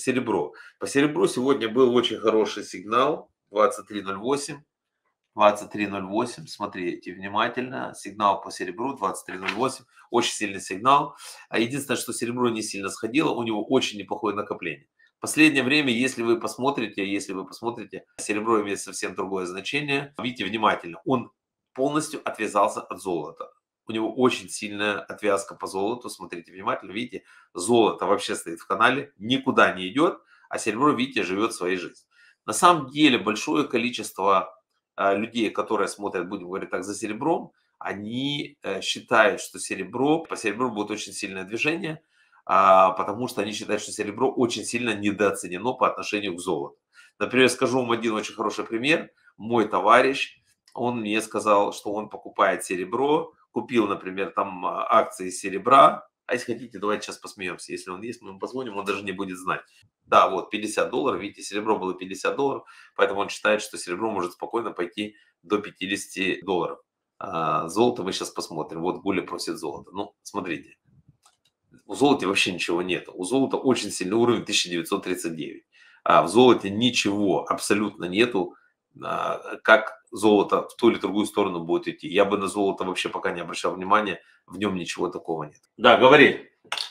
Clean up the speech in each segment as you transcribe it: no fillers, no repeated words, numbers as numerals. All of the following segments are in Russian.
серебро. По серебру сегодня был очень хороший сигнал 23.08. 23.08, смотрите внимательно, сигнал по серебру 23.08, очень сильный сигнал. А единственное, что серебро не сильно сходило, у него очень неплохое накопление. В последнее время, если вы посмотрите, серебро имеет совсем другое значение. Видите внимательно, он полностью отвязался от золота. У него очень сильная отвязка по золоту, смотрите внимательно, видите, золото вообще стоит в канале, никуда не идет, а серебро, видите, живет своей жизнью. На самом деле большое количество людей, которые смотрят, будем говорить так, за серебром, они считают, что по серебру будет очень сильное движение, потому что они считают, что серебро очень сильно недооценено по отношению к золоту. Например, скажу вам один очень хороший пример. Мой товарищ, он мне сказал, что он покупает серебро, купил, например, там акции серебра. А если хотите, давайте сейчас посмеемся. Если он есть, мы ему позвоним, он даже не будет знать. Да, вот $50, видите, серебро было $50, поэтому он считает, что серебро может спокойно пойти до $50. Золото мы сейчас посмотрим. Вот Гуля просит золото. Ну, смотрите, у золота вообще ничего нет. У золота очень сильный уровень 1939. А в золоте ничего абсолютно нету, как золото в ту или другую сторону будет идти. Я бы на золото вообще пока не обращал внимания, в нем ничего такого нет. Да, говори.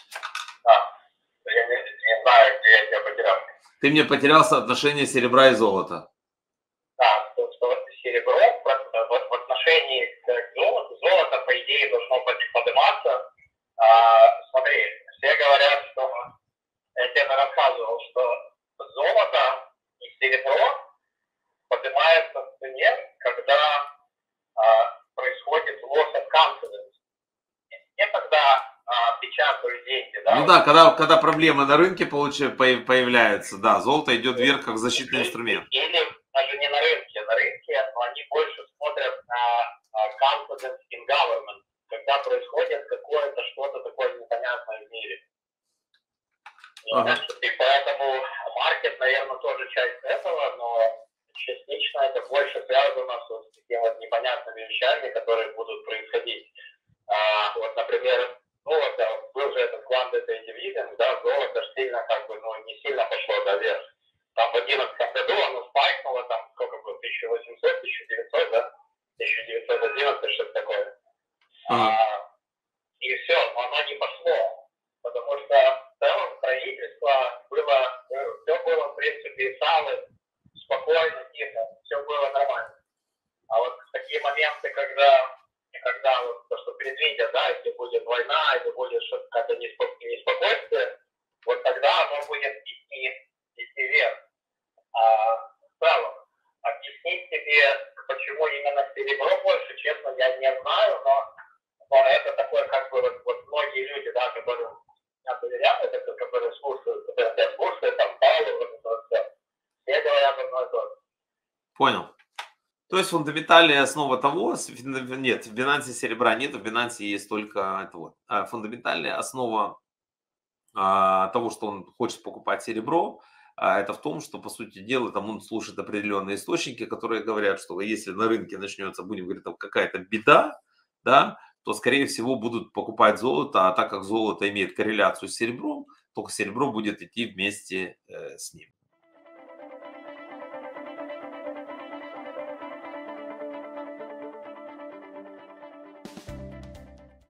Я не знаю, где я тебя потерял. Ты мне потерял соотношение серебра и золота. Да, что серебро в отношении к золоту, золото, по идее, должно подниматься. Смотри, все говорят, что я тебе рассказывал, что золото и серебро поднимается в цене, когда происходит loss of confidence. Не когда печатают деньги, да? Ну да, когда проблемы на рынке появляются, да, золото идет вверх как защитный инструмент. Или даже не на рынке. На рынке они больше смотрят на confidence in government, когда происходит какое-то что-то такое непонятное в мире. Ага. И поэтому маркет, наверное, тоже часть этого, но частично это больше связано с такими вот непонятными вещами, которые будут происходить. Вот, например, золото, был же этот quantitative easing, да, золото сильно не сильно пошло наверх. Там в 2011 году оно спайкнуло, там сколько было, 1800, 1900, да, 1911, что-то такое. И все, но оно не пошло, потому что в целом правительство все было, в принципе, салы, спокойно, тихо, все было нормально. А вот в такие моменты, когда вот то, что предвидят, да, если будет война, если будет что-то какое-то неспокойствие, вот тогда оно будет идти вверх. В целом, объяснить тебе, почему именно серебро больше, честно, я не знаю, но это такое, как бы, вот многие люди, да, которые меня доверяют, это, которые слушают, там, Павлов, все говорят одно и то же. Понял. То есть фундаментальная основа того, нет, в Binance серебра нет, в Binance есть только это вот. Фундаментальная основа того, что он хочет покупать серебро, это в том, что, по сути дела, там он слушает определенные источники, которые говорят, что если на рынке начнется, будем говорить, там какая-то беда, да, то, скорее всего, будут покупать золото, а так как золото имеет корреляцию с серебром, только серебро будет идти вместе с ним.